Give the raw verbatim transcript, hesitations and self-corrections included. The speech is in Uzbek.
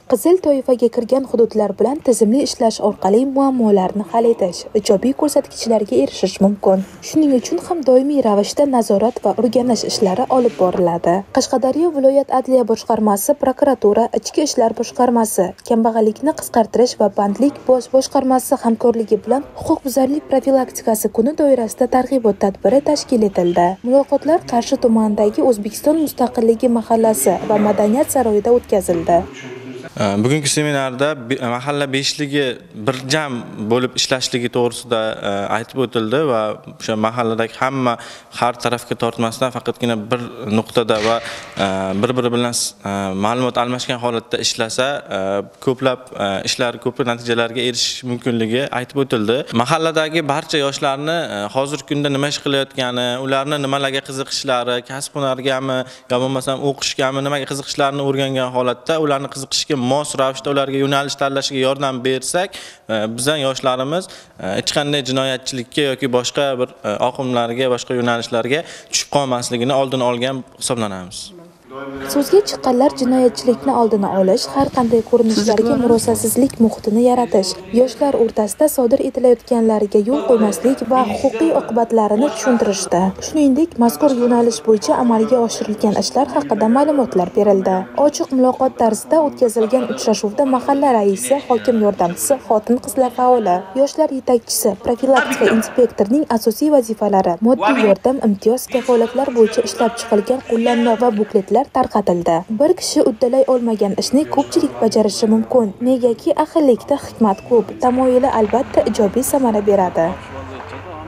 Qizil toifaga kirgan hududlar bilan tizimli ishlash orqali muammolarni hal etish, ijobiy ko'rsatkichlarga erishish mumkin. Shuning uchun ham doimiy ravishda nazorat va o'rganish ishlari olib boriladi. Qashqadaryo viloyat adliya boshqarmasi, prokuratura, ichki ishlar boshqarmasi, kambag'allikni qisqartirish va bandlik bosh boshqarmasi hamkorligi bilan huquqbuzarlik profilaktikasi kuni doirasida targ'ibot tadbiri tashkil etildi. Muloqotlar Qarshi tumanidagi O'zbekiston Mustaqilligi mahallasi va Madaniyat saroyida o'tkazildi. Bugungi seminarda mahalla beshligi bir jam bo'lib ishlashligi to'g'risida aytib o'tildi va o'sha mahalladagi hamma har tarafga tortmasdan faqatgina bir nuqtada va bir-biri bilan ma'lumot almashgan holatda ishlasa, ko'plab ishlar, ko'plab natijalarga erishish mumkinligi aytib o'tildi. Mahalladagi barcha yoshlarni hozirgi kunda nima ish qilayotgani, ularni nimalarga qiziqishlari, kasb hunargami, yo bo'lmasam o'qishgami, nimaga qiziqishlarini o'rgangan holatda ularni qiziqishiga mos ravishda ularga yo'nalish tanlashiga yordam bersak, bizning yoshlarimiz hech qanday jinoyatchilikka yoki boshqa bir oqimlarga, boshqa yo'nalishlarga tushib qolmasligini oldini olgan hisoblanamiz. So'zga chiqqanlar jinoyatchilikni oldini olish, har qanday ko'rinishlarga murosasizlik muhitini yaratish, yoshlar o'rtasida sodir etilayotganlariga yo'l qo'ymaslik va huquqiy oqibatlarini tushuntirishdi. Shuningdek, mazkur yo'nalish bo'yicha amalga oshirilgan ishlar haqida ma'lumotlar berildi. Ochiq muloqot tarzida o'tkazilgan uchrashuvda mahalla raisi, hokim yordamchisi, xotin-qizlar faoli, yoshlar yetakchisi, profilaktika inspektorining asosiy vazifalari, moddiy yordam, imtiyoz, kafolatlar bo'yicha ishlab chiqilgan qo'llanma va bukletlar tarqatildi. Bir kishi uddalay olmagan ishni ko'pchilik bajarishi mumkin. Negaki ahillikda hikmat ko'p, tamoyili albatta ijobiy samara beradi.